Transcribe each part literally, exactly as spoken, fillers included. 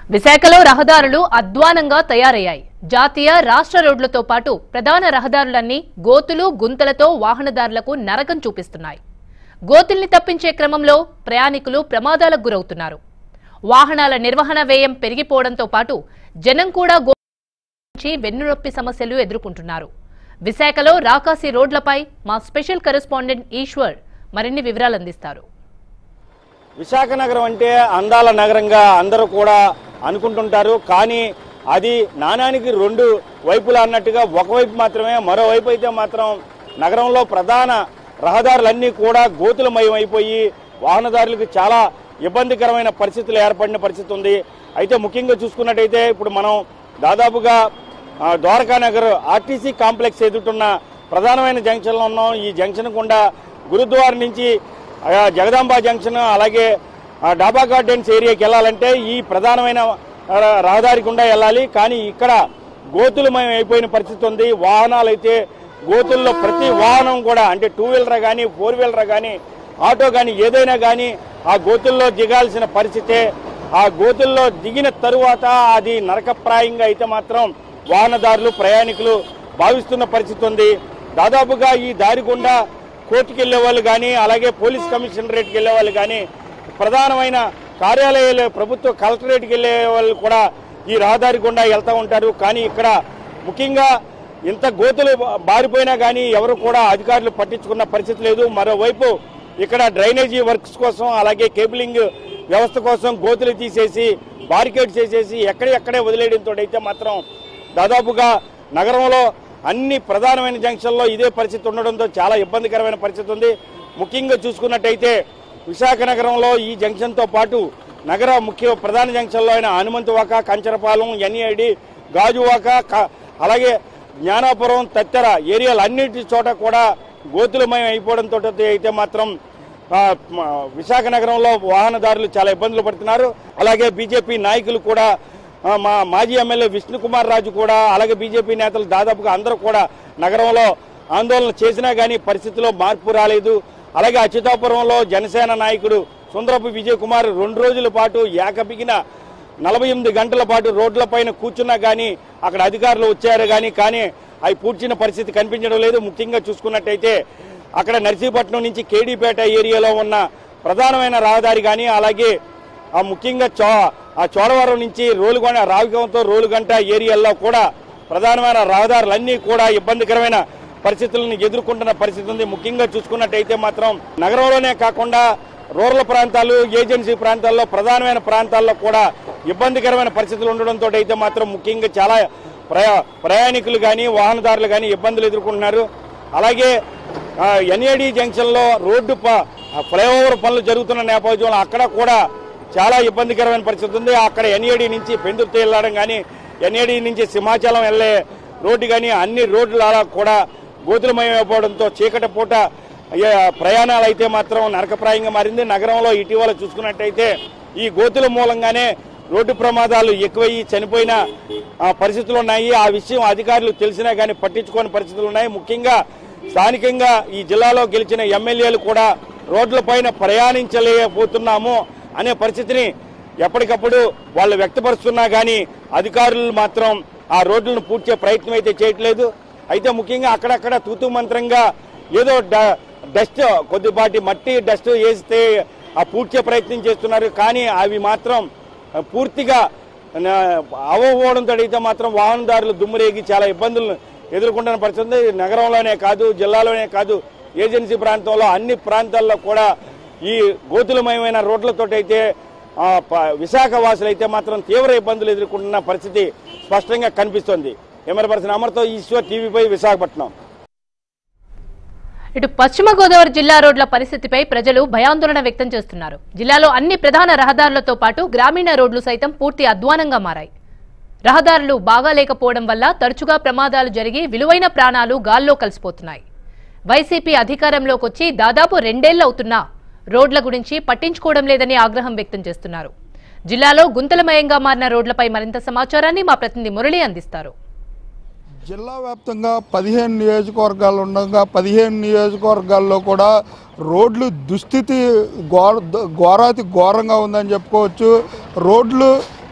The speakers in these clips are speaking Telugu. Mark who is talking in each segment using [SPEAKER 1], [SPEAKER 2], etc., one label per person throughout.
[SPEAKER 1] విశాఖలో రహదారులు అధ్వానంగా తయారయ్యాయి. జాతీయ రాష్ట్ర రోడ్లతో పాటు ప్రధాన రహదారులన్నీ గోతులు గుంతలతో వాహనదారులకు నరకం చూపిస్తున్నాయి. గోతుల్ని తప్పించే క్రమంలో ప్రయాణికులు ప్రమాదాలకు గురవుతున్నారు. వాహనాల నిర్వహణ వ్యయం పెరిగిపోవడంతో పాటు జనం కూడా గోతుల వెన్నునొప్పి సమస్యలు ఎదుర్కొంటున్నారు. విశాఖలో రాకాసి రోడ్లపై మా స్పెషల్ కరెస్పాండెంట్ ఈశ్వర్ మరిన్ని వివరాలు అందిస్తారు.
[SPEAKER 2] విశాఖ నగరం అంటే అందాల నగరంగా అందరూ కూడా అనుకుంటుంటారు. కానీ అది నాణానికి రెండు వైపులా అన్నట్టుగా ఒకవైపు మాత్రమే. మరోవైపు అయితే మాత్రం నగరంలో ప్రధాన రహదారులన్నీ కూడా గోతులమయం అయిపోయి వాహనదారులకు చాలా ఇబ్బందికరమైన పరిస్థితులు ఏర్పడిన పరిస్థితి ఉంది. అయితే ముఖ్యంగా చూసుకున్నట్టయితే ఇప్పుడు మనం దాదాపుగా ద్వారకా నగర్ ఆర్టీసీ కాంప్లెక్స్ ఎదుర్కొన్న ప్రధానమైన జంక్షన్లో ఉన్నాం. ఈ జంక్షన్ గుండా గురుద్వారా నుంచి జగదాంబ జంక్షన్ అలాగే డాబా గార్డెన్స్ ఏరియాకి వెళ్ళాలంటే ఈ ప్రధానమైన రహదారి గుండా వెళ్ళాలి. కానీ ఇక్కడ గోతులమయం అయిపోయిన పరిస్థితి ఉంది. వాహనాలు అయితే గోతుల్లో ప్రతి వాహనం కూడా అంటే టూ వీలర్ కానీ ఫోర్ వీలర్ కానీ ఆటో కానీ ఏదైనా కానీ ఆ గోతుల్లో దిగాల్సిన పరిస్థితే. ఆ గోతుల్లో దిగిన తరువాత అది నరకప్రాయంగా అయితే మాత్రం వాహనదారులు ప్రయాణికులు భావిస్తున్న పరిస్థితి ఉంది. దాదాపుగా ఈ దారి గుండా కోర్టుకి వెళ్లే వాళ్ళు కానీ అలాగే పోలీస్ కమిషనరేట్కి వెళ్లే వాళ్ళు కానీ ప్రధానమైన కార్యాలయాలు ప్రభుత్వ కలెక్టరేట్కి వెళ్లే వాళ్ళు కూడా ఈ రహదారి గుండా వెళ్తూ ఉంటారు. కానీ ఇక్కడ ముఖ్యంగా ఇంత గోతులు బారిపోయినా కానీ ఎవరు కూడా అధికారులు పట్టించుకున్న పరిస్థితి లేదు. మరోవైపు ఇక్కడ డ్రైనేజీ వర్క్స్ కోసం అలాగే కేబులింగ్ వ్యవస్థ కోసం గోతులు తీసేసి బారికేడ్స్ చేసేసి ఎక్కడెక్కడే వదిలేయడంతో అయితే మాత్రం దాదాపుగా నగరంలో అన్ని ప్రధానమైన జంక్షన్లో ఇదే పరిస్థితి ఉండడంతో చాలా ఇబ్బందికరమైన పరిస్థితి ఉంది. ముఖ్యంగా చూసుకున్నట్టయితే విశాఖ నగరంలో ఈ జంక్షన్తో పాటు నగర ముఖ్య ప్రధాన జంక్షన్లో అయిన హనుమంతువాక, కంచరపాలెం, ఎన్ఐడి, గాజువాక అలాగే జ్ఞానాపురం తదితర ఏరియాలు అన్నిటి చోట కూడా గోతులమయం అయిపోవడంతో అయితే మాత్రం విశాఖ నగరంలో వాహనదారులు చాలా ఇబ్బందులు పడుతున్నారు. అలాగే బీజేపీ నాయకులు కూడా మా మాజీ ఎమ్మెల్యే విష్ణుకుమార్ రాజు కూడా అలాగే బీజేపీ నేతలు దాదాపుగా అందరూ కూడా నగరంలో ఆందోళన చేసినా కానీ పరిస్థితిలో మార్పు రాలేదు. అలాగే అచ్యుతాపురంలో జనసేన నాయకుడు సుందరపు విజయ్ కుమార్ రెండు రోజుల పాటు ఏకబిగిన నలభై ఎనిమిది గంటల పాటు రోడ్లపైన కూర్చున్నా కానీ అక్కడ అధికారులు వచ్చారు కానీ కానీ అవి పూడ్చిన పరిస్థితి కనిపించడం లేదు. ముఖ్యంగా చూసుకున్నట్టయితే అక్కడ నర్సీపట్నం నుంచి కేడీపేట ఏరియాలో ఉన్న ప్రధానమైన రహదారి కానీ అలాగే ఆ ముఖ్యంగా చో ఆ చోడవరం నుంచి రోలుగొండ రావికంతో రోలుగంట ఏరియాల్లో కూడా ప్రధానమైన రహదారులన్నీ కూడా ఇబ్బందికరమైన పరిస్థితులను ఎదుర్కొంటున్న పరిస్థితి ఉంది. ముఖ్యంగా చూసుకున్నట్టయితే మాత్రం నగరంలోనే కాకుండా రూరల్ ప్రాంతాలు ఏజెన్సీ ప్రాంతాల్లో ప్రధానమైన ప్రాంతాల్లో కూడా ఇబ్బందికరమైన పరిస్థితులు ఉండడంతో అయితే మాత్రం ముఖ్యంగా చాలా ప్రయా ప్రయాణికులు కానీ వాహనదారులు కానీ ఇబ్బందులు ఎదుర్కొంటున్నారు. అలాగే ఎన్ఏడి జంక్షన్లో రోడ్డు ఫ్లైఓవర్ పనులు జరుగుతున్న నేపథ్యంలో అక్కడ కూడా చాలా ఇబ్బందికరమైన పరిస్థితి ఉంది. అక్కడ ఎన్ఏడి నుంచి పెందుర్తి వెళ్ళడం కానీ ఎన్ఏడి నుంచి సింహాచలం వెళ్లే రోడ్డు కానీ అన్ని రోడ్లు అలా కూడా గోతులమయం అయిపోవడంతో చీకటి పూట ప్రయాణాలు అయితే మాత్రం నరకప్రాయంగా మారింది. నగరంలో ఇటీవల చూసుకున్నట్టయితే ఈ గోతుల మూలంగానే రోడ్డు ప్రమాదాలు ఎక్కువయ్యి చనిపోయిన పరిస్థితులు ఉన్నాయి. ఆ విషయం అధికారులు తెలిసినా కానీ పట్టించుకోని పరిస్థితులు ఉన్నాయి. ముఖ్యంగా స్థానికంగా ఈ జిల్లాలో గెలిచిన ఎమ్మెల్యేలు కూడా రోడ్లపైన ప్రయాణించలేకపోతున్నాము అనే పరిస్థితిని ఎప్పటికప్పుడు వాళ్ళు వ్యక్తపరుస్తున్నా కానీ అధికారులు మాత్రం ఆ రోడ్లను పూడ్చే ప్రయత్నం అయితే చేయట్లేదు. అయితే ముఖ్యంగా అక్కడక్కడ తూతూ మంత్రంగా ఏదో డస్ట్ కొద్దిపాటి మట్టి డస్ట్ వేస్తే ఆ పూడ్చే ప్రయత్నం చేస్తున్నారు. కానీ అవి మాత్రం పూర్తిగా అవ్వకపోవడంతో అయితే మాత్రం వాహనదారులు దుమ్మురేగి చాలా ఇబ్బందులను ఎదుర్కొంటున్న పరిస్థితి. నగరంలోనే కాదు జిల్లాలోనే కాదు ఏజెన్సీ ప్రాంతంలో అన్ని ప్రాంతాల్లో కూడా ఈ గోతులమయమైన రోడ్లతో అయితే విశాఖ వాసులు అయితే మాత్రం తీవ్ర ఇబ్బందులు ఎదుర్కొంటున్న పరిస్థితి స్పష్టంగా కనిపిస్తోంది. కెమెరా పర్సన్ అమర్తో ఈశ్వర్, టీవీ ఫైవ్, విశాఖపట్నం.
[SPEAKER 1] ఇటు పశ్చిమ గోదావరి జిల్లా రోడ్ల పరిస్థితిపై ప్రజలు భయాందోళన వ్యక్తం చేస్తున్నారు. జిల్లాలో అన్ని ప్రధాన రహదారులతో పాటు గ్రామీణ రోడ్లు సైతం పూర్తి అధ్వానంగా మారాయి. రహదారులు బాగా లేకపోవడం వల్ల తరచుగా ప్రమాదాలు జరిగి విలువైన ప్రాణాలు గాల్లో కలిసిపోతున్నాయి. వైసీపీ అధికారంలోకి వచ్చి దాదాపు రెండేళ్లవుతున్నా రోడ్ల గురించి పట్టించుకోవడం లేదని ఆగ్రహం వ్యక్తం చేస్తున్నారు. జిల్లాలో గుంతలమయంగా మారిన రోడ్లపై మరింత సమాచారాన్ని మా ప్రతినిధి మురళి అందిస్తారు.
[SPEAKER 3] జిల్లా వ్యాప్తంగా పదిహేను నియోజకవర్గాలు ఉండగా పదిహేను నియోజకవర్గాల్లో కూడా రోడ్లు దుస్థితి ఘోర ఘోరాతి ఘోరంగా ఉందని చెప్పుకోవచ్చు. రోడ్లు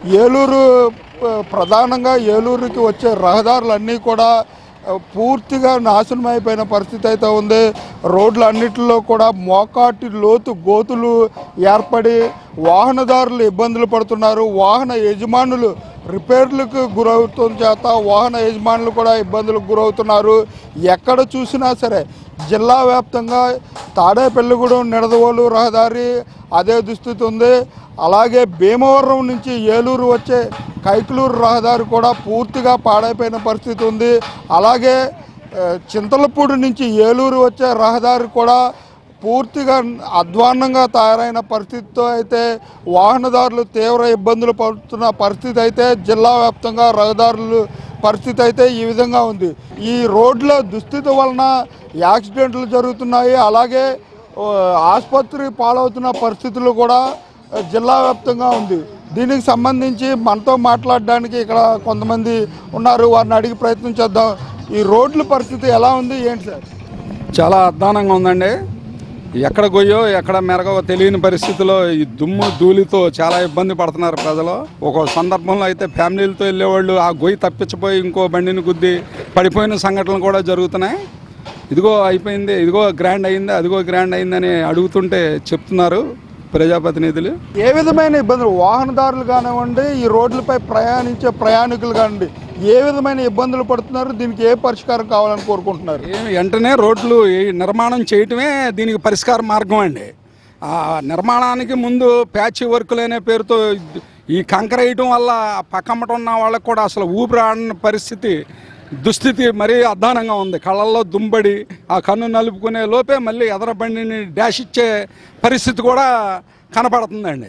[SPEAKER 3] ఏలూరు ప్రధానంగా ఏలూరుకి వచ్చే రహదారులన్నీ కూడా పూర్తిగా నాశనం అయిపోయిన పరిస్థితి అయితే ఉంది. రోడ్లు అన్నిటిలో కూడా మోకాటి లోతు గోతులు ఏర్పడి వాహనదారులు ఇబ్బందులు పడుతున్నారు. వాహన యజమానులు రిపేర్లకు గురవుతున్న చేత వాహన యజమానులు కూడా ఇబ్బందులకు గురవుతున్నారు. ఎక్కడ చూసినా సరే జిల్లా వ్యాప్తంగా తాడేపల్లిగూడెం నిడదవోలు రహదారి అదే దుస్థితి ఉంది. అలాగే భీమవరం నుంచి ఏలూరు వచ్చే కైకలూరు రహదారి కూడా పూర్తిగా పాడైపోయిన పరిస్థితి ఉంది. అలాగే చింతలపూడి నుంచి ఏలూరు వచ్చే రహదారి కూడా పూర్తిగా అధ్వాన్నంగా తయారైన పరిస్థితితో అయితే వాహనదారులు తీవ్ర ఇబ్బందులు పడుతున్న పరిస్థితి అయితే జిల్లా వ్యాప్తంగా రహదారులు పరిస్థితి అయితే ఈ విధంగా ఉంది. ఈ రోడ్ల దుస్థితి వలన యాక్సిడెంట్లు జరుగుతున్నాయి. అలాగే ఆసుపత్రి పాలవుతున్న పరిస్థితులు కూడా జిల్లా వ్యాప్తంగా ఉంది. దీనికి సంబంధించి మనతో మాట్లాడడానికి ఇక్కడ కొంతమంది ఉన్నారు, వారిని అడిగి ప్రయత్నం చేద్దాం. ఈ రోడ్ల పరిస్థితి ఎలా ఉంది ఏంటి సార్?
[SPEAKER 4] చాలా అధ్వానంగా ఉందండి. ఎక్కడ గొయ్యో ఎక్కడ మెరగో తెలియని పరిస్థితిలో ఈ దుమ్ము ధూళితో చాలా ఇబ్బంది పడుతున్నారు ప్రజలు. ఒక సందర్భంలో అయితే ఫ్యామిలీలతో వెళ్ళేవాళ్ళు ఆ గొయ్యి తప్పించిపోయి ఇంకో బండిని గుద్ది పడిపోయిన సంఘటనలు కూడా జరుగుతున్నాయి. ఇదిగో అయిపోయింది, ఇదిగో గ్రాండ్ అయింది, అదిగో గ్రాండ్ అయిందని అడుగుతుంటే చెప్తున్నారు ప్రజాప్రతినిధులు.
[SPEAKER 3] ఏ విధమైన ఇబ్బందులు వాహనదారులు కానివ్వండి, ఈ రోడ్లపై ప్రయాణించే ప్రయాణికులు కానివ్వండి, ఏ విధమైన ఇబ్బందులు పడుతున్నారు? దీనికి ఏ పరిష్కారం కావాలని కోరుకుంటున్నారు?
[SPEAKER 4] వెంటనే రోడ్లు నిర్మాణం చేయటమే దీనికి పరిష్కార మార్గం అండి. ఆ నిర్మాణానికి ముందు ప్యాచ్ వర్కులు అనే పేరుతో ఈ కంకర వేయటం వల్ల పక్కమ్మట ఉన్న వాళ్ళకు కూడా అసలు ఊపిరాడని పరిస్థితి దుస్థితి మరీ అధ్వానంగా ఉంది. కళ్ళల్లో దుంబడి ఆ కన్ను నలుపుకునే లోపే మళ్ళీ ఎదర బండిని డాష్ ఇచ్చే పరిస్థితి కూడా కనపడుతుందండి.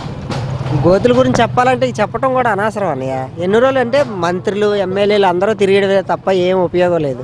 [SPEAKER 5] గోతుల గురించి చెప్పాలంటే చెప్పడం కూడా అనవసరం అన్నయ్య. ఎన్ని రోజులు అంటే మంత్రులు ఎమ్మెల్యేలు అందరూ తిరిగేదే తప్ప ఏం ఉపయోగం లేదు.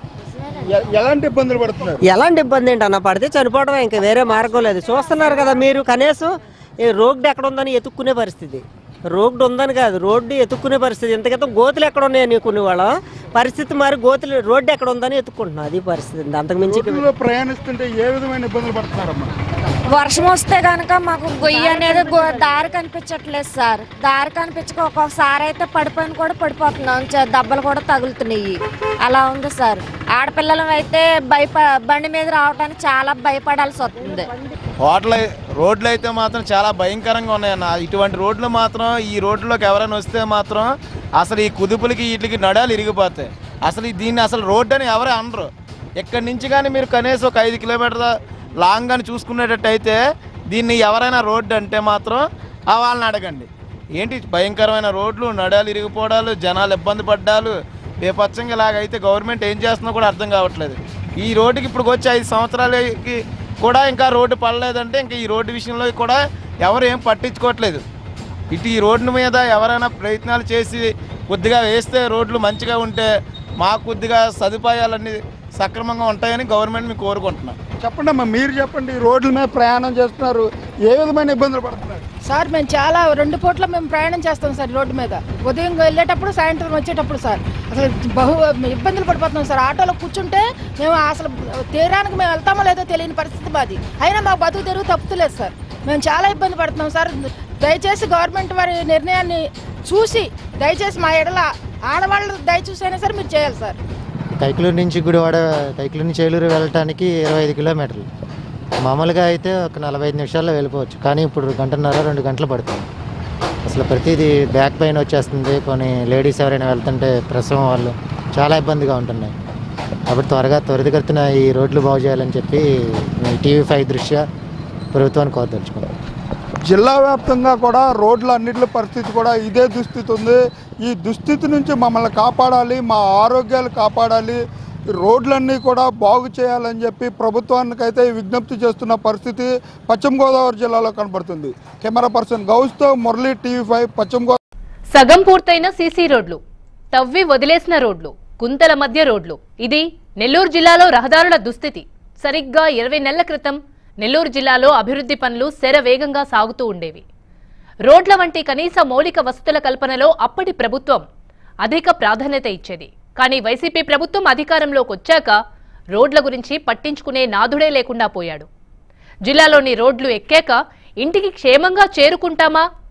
[SPEAKER 3] ఎలాంటి ఇబ్బందులు పడుతున్నారు?
[SPEAKER 5] ఎలాంటి ఇబ్బంది ఏంటి అన్న, పడితే చనిపోవడం, ఇంకా వేరే మార్గం లేదు. చూస్తున్నారు కదా మీరు, కనీసం రోడ్డు ఎక్కడ ఉందని ఎత్తుక్కునే పరిస్థితి. రోడ్డు ఉందని కాదు, రోడ్డు ఎత్తుక్కునే పరిస్థితి. ఇంతకితం గోతులు ఎక్కడ ఉన్నాయని కొనేవాళ్ళ పరిస్థితి మరి గోతులు రోడ్డు ఎక్కడ ఉందని ఎత్తుకుంటున్నాం, అది పరిస్థితి. అంతకు మించి
[SPEAKER 3] ప్రయాణిస్తుంటే ఏ విధమైన ఇబ్బందులు పడుతున్నారమ్మా?
[SPEAKER 6] వర్షం వస్తే కనుక మాకు గొయ్యి అనేది దారి కనిపించట్లేదు సార్. దారి కనిపించక ఒక్కొక్కసారి అయితే పడిపోయిన కూడా పడిపోతున్నాం, దెబ్బలు కూడా తగులుతున్నాయి. అలా ఉంది సార్. ఆడపిల్లలు అయితే భయప బండి మీద రావడానికి చాలా భయపడాల్సి వస్తుంది.
[SPEAKER 7] హోటల్ రోడ్లు అయితే మాత్రం చాలా భయంకరంగా ఉన్నాయన్న. ఇటువంటి రోడ్లు మాత్రం ఈ రోడ్లోకి ఎవరైనా వస్తే మాత్రం అసలు ఈ కుదుపులకి వీటికి నడాలు ఇరిగిపోతాయి. అసలు దీన్ని అసలు రోడ్డు అని ఎవరే అనరు. ఇక్కడి నుంచి కానీ మీరు కనీసం ఒక ఐదు కిలోమీటర్ల లాంగ్ అని చూసుకునేటట్టు అయితే దీన్ని ఎవరైనా రోడ్డు అంటే మాత్రం ఆ వాళ్ళని అడగండి. ఏంటి భయంకరమైన రోడ్లు, నడాలు ఇరిగిపోవడాలు, జనాలు ఇబ్బంది పడ్డాలు, బేపచ్చంగా ఇలాగైతే గవర్నమెంట్ ఏం చేస్తుందో కూడా అర్థం కావట్లేదు. ఈ రోడ్డుకి ఇప్పుడు వచ్చి ఐదు సంవత్సరాలకి కూడా ఇంకా రోడ్డు పడలేదంటే ఇంకా ఈ రోడ్డు విషయంలో కూడా ఎవరు ఏం పట్టించుకోవట్లేదు. ఇటు ఈ రోడ్డు మీద ఎవరైనా ప్రయత్నాలు చేసి కొద్దిగా వేస్తే రోడ్లు మంచిగా ఉంటే మాకు కొద్దిగా సదుపాయాలన్నీ సక్రమంగా ఉంటాయని గవర్నమెంట్ మీకు కోరుకుంటున్నాం.
[SPEAKER 3] చెప్పండి అమ్మా, మీరు చెప్పండి. రోడ్ల మీద ప్రయాణం చేస్తున్నారు, ఏ విధమైన ఇబ్బందులు పడుతున్నారు?
[SPEAKER 8] సార్ మేము చాలా రెండు పూట్ల మేము ప్రయాణం చేస్తాం సార్ రోడ్డు మీద. ఉదయం వెళ్ళేటప్పుడు సాయంత్రం వచ్చేటప్పుడు సార్ అసలు బహు ఇబ్బందులు పడిపోతున్నాం సార్. ఆటోలో కూర్చుంటే మేము అసలు తీరానికి మేము వెళ్తామో లేదో తెలియని పరిస్థితి మాది. అయినా మాకు బతుకు తెరుగు తప్పుతులేదు సార్. మేము చాలా ఇబ్బంది పడుతున్నాం సార్. దయచేసి గవర్నమెంట్ వారి నిర్ణయాన్ని చూసి దయచేసి మా ఎడల ఆడవాళ్ళు దయచూసి అయినా సరే మీరు చేయాలి సార్.
[SPEAKER 9] కైకలూరు నుంచి గుడివాడ కైకలూరు నుంచి ఏలూరు వెళ్ళటానికి ఇరవై ఐదు కిలోమీటర్లు. మామూలుగా అయితే ఒక నలభై ఐదు నిమిషాల్లో వెళ్ళిపోవచ్చు, కానీ ఇప్పుడు గంటన్నర రెండు గంటలు పడుతుంది. అసలు ప్రతిదీ బ్యాక్ పెయిన్ వచ్చేస్తుంది. కొన్ని లేడీస్ ఎవరైనా వెళ్తుంటే ప్రసవం వాళ్ళు చాలా ఇబ్బందిగా ఉంటున్నాయి. కాబట్టి త్వరగా త్వరితగతిన ఈ రోడ్లు బాగు చేయాలని చెప్పి టీవీ ఫైవ్ దృష్ట్యా ప్రభుత్వాన్ని కోరదలుచుకున్నాం.
[SPEAKER 3] జిల్లా వ్యాప్తంగా కూడా రోడ్ల అన్నింటి పరిస్థితి కూడా ఇదే దుస్థితి ఉంది. ఈ దుస్థితి నుంచి మమ్మల్ని కాపాడాలి, మా ఆరోగ్యాలు కాపాడాలి, రోడ్లన్నీ కూడా బాగు చేయాలని చెప్పి ప్రభుత్వానికైతే విజ్ఞప్తి చేస్తున్న పరిస్థితి పశ్చిమ గోదావరి జిల్లాలో కనబడుతుంది. కెమెరా పర్సన్ గౌస్తో మురళి, టీవీ ఫైవ్, పశ్చిమ గోదావరి.
[SPEAKER 1] సగం పూర్తయిన సీసీ రోడ్లు, తవ్వి వదిలేసిన రోడ్లు, గుంతల మధ్య రోడ్లు, ఇది నెల్లూరు జిల్లాలో రహదారుల దుస్థితి. సరిగ్గా ఇరవై నెలల క్రితం నెల్లూరు జిల్లాలో అభివృద్ధి పనులు శరవేగంగా సాగుతూ ఉండేవి. రోడ్ల వంటి కనీస మౌలిక వసతుల కల్పనలో అప్పటి ప్రభుత్వం అధిక ప్రాధాన్యత ఇచ్చేది. కానీ వైసీపీ ప్రభుత్వం అధికారంలోకి వచ్చాక రోడ్ల గురించి పట్టించుకునే నాథుడే లేకుండా పోయాడు. జిల్లాలోని రోడ్లు ఎక్కాక ఇంటికి క్షేమంగా చేరుకుంటామా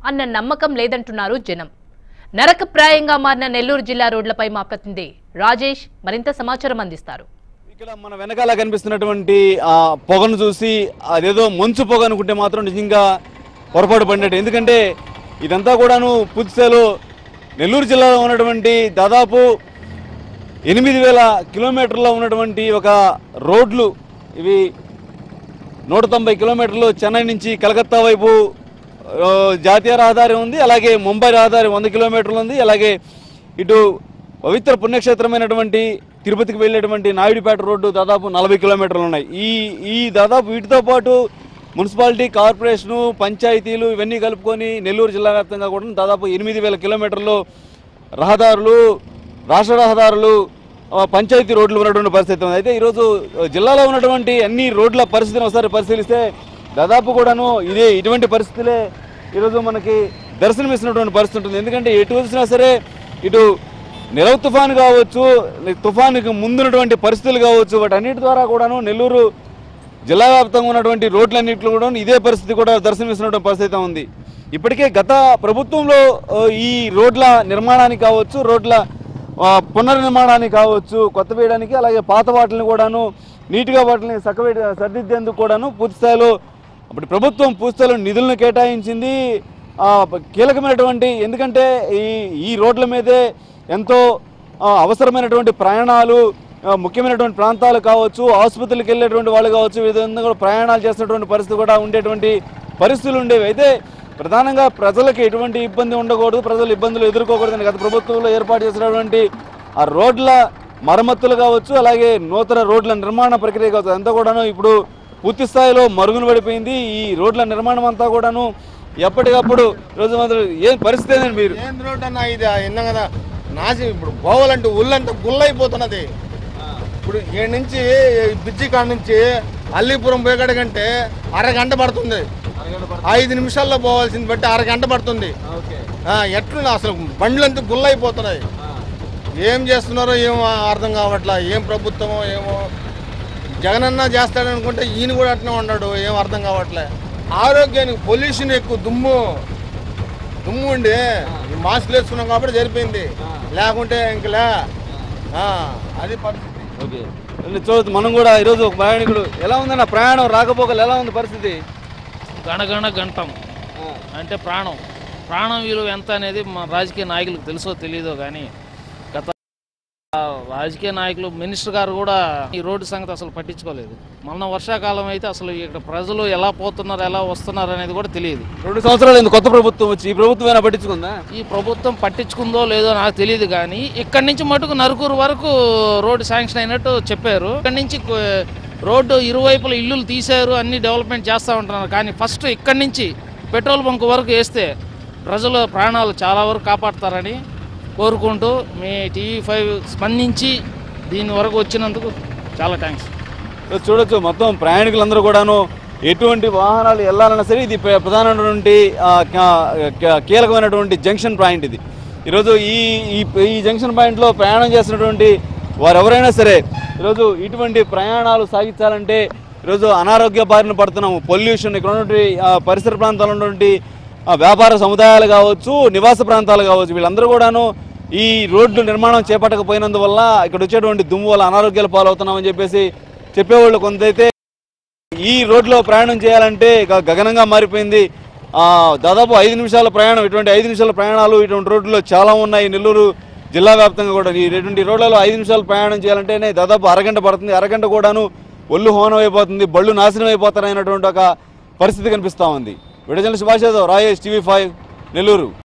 [SPEAKER 1] అన్న నమ్మకం లేదంటున్నారు జనం. నరకప్రాయంగా మారిన నెల్లూరు జిల్లా రోడ్లపై మా ప్రతినిధి రాజేష్ మరింత సమాచారం అందిస్తారు.
[SPEAKER 10] ఇక్కడ మన వెనకాల కనిపిస్తున్నటువంటి ఆ పొగను చూసి అదేదో మంచు పొగ అనుకుంటే మాత్రం నిజంగా పొరపాటు పడినట్టు. ఎందుకంటే ఇదంతా కూడాను పూర్తిస్థాయిలో నెల్లూరు జిల్లాలో ఉన్నటువంటి దాదాపు ఎనిమిది వేల కిలోమీటర్లో ఉన్నటువంటి ఒక రోడ్లు. ఇవి నూట తొంభై కిలోమీటర్లు చెన్నై నుంచి కలకత్తా వైపు జాతీయ రహదారి ఉంది, అలాగే ముంబై రహదారి వంద కిలోమీటర్లు ఉంది, అలాగే ఇటు పవిత్ర పుణ్యక్షేత్రమైనటువంటి తిరుపతికి వెళ్ళేటువంటి నాయుడుపేట రోడ్డు దాదాపు నలభై కిలోమీటర్లు ఉన్నాయి. ఈ ఈ దాదాపు వీటితో పాటు మున్సిపాలిటీ, కార్పొరేషను, పంచాయతీలు ఇవన్నీ కలుపుకొని నెల్లూరు జిల్లా వ్యాప్తంగా కూడా దాదాపు ఎనిమిది వేల కిలోమీటర్లు రహదారులు, రాష్ట్ర రహదారులు, పంచాయతీ రోడ్లు ఉన్నటువంటి పరిస్థితి ఉంది. అయితే ఈరోజు జిల్లాలో ఉన్నటువంటి అన్ని రోడ్ల పరిస్థితిని ఒకసారి పరిశీలిస్తే దాదాపు కూడాను ఇదే ఇటువంటి పరిస్థితులే ఈరోజు మనకి దర్శనమిస్తున్నటువంటి పరిస్థితి ఉంటుంది. ఎందుకంటే ఎటు వచ్చినా సరే ఇటు నిలవ తుఫాను కావచ్చు, తుఫానుకి ముందున్నటువంటి పరిస్థితులు కావచ్చు, వాటి అన్నిటి ద్వారా కూడాను నెల్లూరు జిల్లా వ్యాప్తంగా ఉన్నటువంటి రోడ్లన్నింటిలో కూడా ఇదే పరిస్థితి కూడా దర్శనమిస్తున్నటువంటి పరిస్థితి ఉంది. ఇప్పటికే గత ప్రభుత్వంలో ఈ రోడ్ల నిర్మాణానికి కావచ్చు, రోడ్ల పునర్నిర్మాణానికి కావచ్చు, కొత్త వేయడానికి, అలాగే పాత వాటిని కూడాను నీట్గా వాటిని చక్కవే సరిదిద్దేందుకు కూడాను పూర్తి స్థాయిలో అప్పుడు ప్రభుత్వం పూర్తి స్థాయిలో నిధులను కేటాయించింది. కీలకమైనటువంటి ఎందుకంటే ఈ ఈ రోడ్ల మీదే ఎంతో అవసరమైనటువంటి ప్రయాణాలు, ముఖ్యమైనటువంటి ప్రాంతాలు కావచ్చు, ఆసుపత్రులకు వెళ్ళేటువంటి వాళ్ళు కావచ్చు, విధంగా కూడా ప్రయాణాలు చేస్తున్నటువంటి పరిస్థితి కూడా ఉండేటువంటి పరిస్థితులు ఉండేవి. అయితే ప్రధానంగా ప్రజలకు ఎటువంటి ఇబ్బంది ఉండకూడదు, ప్రజలు ఇబ్బందులు ఎదుర్కోకూడదని గత ప్రభుత్వంలో ఏర్పాటు చేసినటువంటి ఆ రోడ్ల మరమ్మతులు కావచ్చు, అలాగే నూతన రోడ్ల నిర్మాణ ప్రక్రియ కావచ్చు, అంతా కూడాను ఇప్పుడు పూర్తి స్థాయిలో మరుగున పడిపోయింది. ఈ రోడ్ల నిర్మాణం అంతా కూడాను ఎప్పటికప్పుడు రోజు మాత్రం ఏం పరిస్థితి ఏంటండి మీరు?
[SPEAKER 11] ఏం రోడ్ అన్న ఇది విన్నాం కదా, నాసి ఇప్పుడు పోవాలంటే ఒళ్ళంతా గుల్లైపోతున్నది. ఇప్పుడు ఈ నుంచి బిజ్జి కాడ నుంచి అల్లీపురం పోయేకంటే అరగంట పడుతుంది, ఐదు నిమిషాల్లో పోవాల్సింది బట్టి అరగంట పడుతుంది. ఎట్లున్నా అసలు బండ్లంతా గుల్లైపోతున్నాయి. ఏం చేస్తున్నారో ఏమో అర్థం కావట్లా. ఏం ప్రభుత్వమో ఏమో, జగనన్న చేస్తాడనుకుంటే ఈయన కూడా అట్నే ఉన్నాడు, ఏం అర్థం కావట్లే. ఆరోగ్యానికి పొల్యూషన్ ఎక్కువ, దుమ్ము దుమ్ము ఉండి మాస్క్ వేసుకున్నాం కాబట్టి సరిపోయింది, లేకుంటే ఇంకలే అది పరిస్థితి.
[SPEAKER 10] ఓకే, చూడదు మనం కూడా ఈరోజు ఒక ప్రయాణికుడు ఎలా ఉందన్న ప్రయాణం రాకపోకలు ఎలా ఉంది పరిస్థితి?
[SPEAKER 12] గణగణ గంటం అంటే ప్రాణం ప్రాణం విలువ ఎంత అనేది మన రాజకీయ నాయకులకు తెలుసో తెలియదో కానీ గత రాజకీయ నాయకులు, మినిస్టర్ గారు కూడా ఈ రోడ్డు సంగతి అసలు పట్టించుకోలేదు. మొన్న వర్షాకాలం అయితే అసలు ఇక్కడ ప్రజలు ఎలా పోతున్నారు, ఎలా వస్తున్నారు అనేది కూడా తెలియదు.
[SPEAKER 10] రెండు సంవత్సరాలు కొత్త ప్రభుత్వం వచ్చి ఈ ప్రభుత్వం ఏమైనా పట్టించుకుందా?
[SPEAKER 12] ఈ ప్రభుత్వం పట్టించుకుందో లేదో నాకు తెలియదు కానీ ఇక్కడి నుంచి మటుకు నరుకూరు వరకు రోడ్డు శాంక్షన్ అయినట్టు చెప్పారు. ఇక్కడి నుంచి రోడ్డు ఇరువైపుల ఇల్లులు తీశారు, అన్ని డెవలప్మెంట్ చేస్తూ ఉంటున్నారు. కానీ ఫస్ట్ ఇక్కడి నుంచి పెట్రోల్ బంక్ వరకు వేస్తే ప్రజల ప్రాణాలు చాలా వరకు కాపాడతారని కోరుకుంటూ మీ టీవీ ఫైవ్ స్పందించి దీని వరకు వచ్చినందుకు చాలా థ్యాంక్స్.
[SPEAKER 10] చూడొచ్చు మొత్తం ప్రయాణికులందరూ కూడాను ఎటువంటి వాహనాలు వెళ్ళాలన్నా సరే ఇది ప్రధానమైనటువంటి కీలకమైనటువంటి జంక్షన్ పాయింట్. ఇది ఈరోజు ఈ ఈ జంక్షన్ పాయింట్లో ప్రయాణం చేస్తున్నటువంటి వారు ఎవరైనా సరే ఈరోజు ఇటువంటి ప్రయాణాలు సాగించాలంటే ఈరోజు అనారోగ్య బారిన పడుతున్నాము. పొల్యూషన్, ఇక్కడ ఉన్నటువంటి పరిసర ప్రాంతాల్లో ఉన్నటువంటి వ్యాపార సముదాయాలు కావచ్చు, నివాస ప్రాంతాలు కావచ్చు, వీళ్ళందరూ కూడాను ఈ రోడ్లు నిర్మాణం చేపట్టకపోయినందువల్ల ఇక్కడ వచ్చేటువంటి దుమ్ము వల్ల అనారోగ్యాలు పాలవుతున్నామని చెప్పేసి చెప్పేవాళ్ళు కొంతైతే ఈ రోడ్లో ప్రయాణం చేయాలంటే గగనంగా మారిపోయింది. దాదాపు ఐదు నిమిషాల ప్రయాణం, ఇటువంటి ఐదు నిమిషాల ప్రయాణాలు ఇటువంటి రోడ్లలో చాలా ఉన్నాయి నెల్లూరు జిల్లా వ్యాప్తంగా కూడా. ఈ ఇటువంటి రోడ్లలో ఐదు నిమిషాలు ప్రయాణం చేయాలంటేనే దాదాపు అరగంట పడుతుంది. అరగంట కూడాను ఒళ్ళు హోనం అయిపోతుంది, బళ్ళు నాశనం అయిపోతారనేటువంటి ఒక పరిస్థితి కనిపిస్తూ ఉంది. వీడియో జర్నలిస్ట్ భాష రాజేష్, టీవీ ఫైవ్ నెల్లూరు.